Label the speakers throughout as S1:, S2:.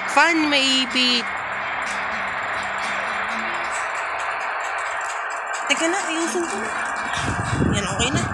S1: Fan, maipit. Teka na, ayusin ko na. Yan, okay na.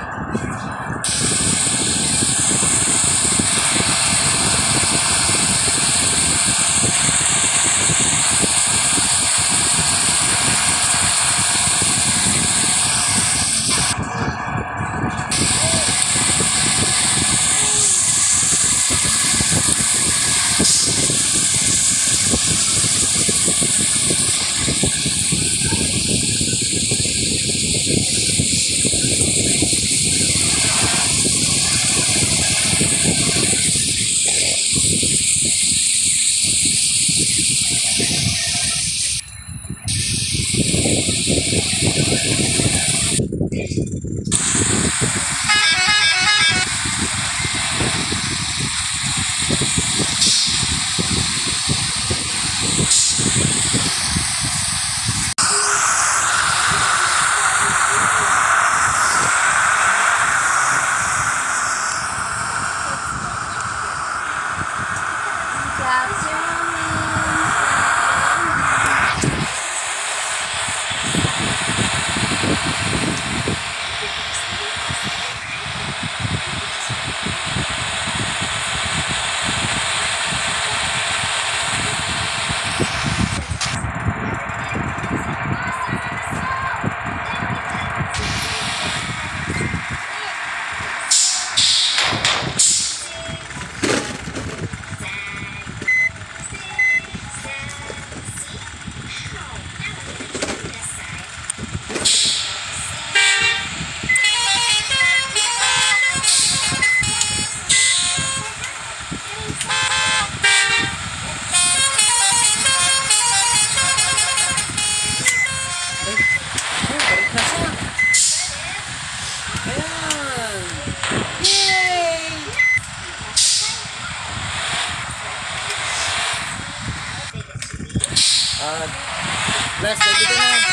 S2: Bless, ready ka na.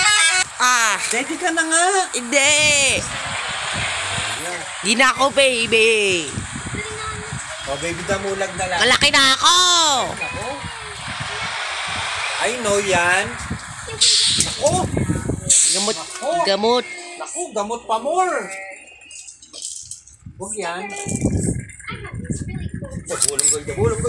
S1: Ready ka na nga.
S2: Hindi.
S1: Di na ako, baby.
S2: Oh, baby, damulag na lang.
S1: Malaki na ako.
S2: I know yan. Ako.
S1: Gamot. Gamot.
S2: Naku, gamot pa more. Huwag yan. Dabulong ko.